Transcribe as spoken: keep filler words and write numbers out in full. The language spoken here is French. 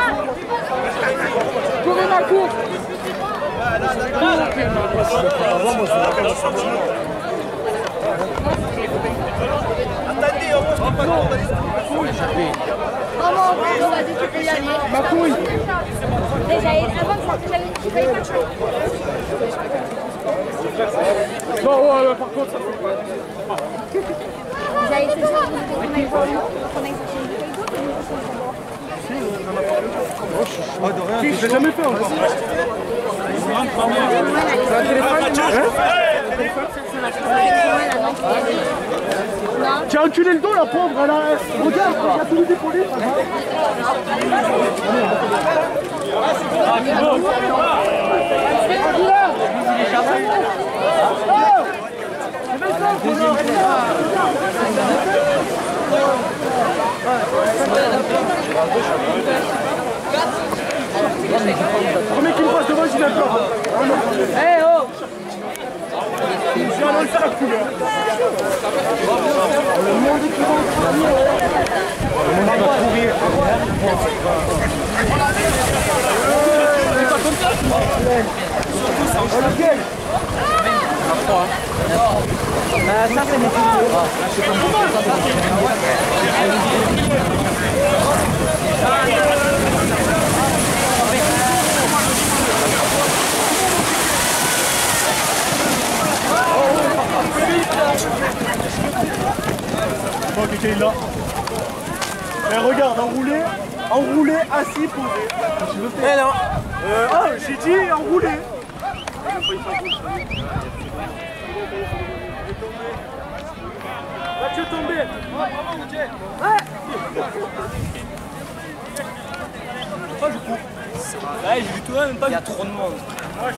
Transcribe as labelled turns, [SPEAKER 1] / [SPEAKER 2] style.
[SPEAKER 1] Courez ma cour.
[SPEAKER 2] Attendez, on va pas échapper.
[SPEAKER 1] Maman, on va dire que tu peux y aller.
[SPEAKER 3] Ma couille.
[SPEAKER 1] Déjà, avant de sortir, j'avais dit que tu payais pas de choix.
[SPEAKER 3] Non, ouais, par contre, ça fait pas.
[SPEAKER 1] Déjà, c'est ça, qu'on aille voir nous, qu'on aille chercher une bouteille d'eau, et nous, on s'en va.
[SPEAKER 3] Je l'ai jamais fait encore. C'est un téléphone, tu as enculé le dos, la pauvre, elle a... Regarde, elle a tout mis décollé. Premier qui me passe devant, j'y vais pas. Eh oh! J'ai un ancien la couleur. Le monde qui va Le monde va courir. C'est pas comme ça. Oh le gueule. Ça c'est mes Bon, quelqu'un est là. Mais regarde, enroulé, enroulé, assis, posé. Eh non. Euh, ah, j'ai dit enroulé. Va-tu tomber? Ouais. Oh, je coupe. Ouais, j'ai vu toi, même pas. Il y a trop de monde.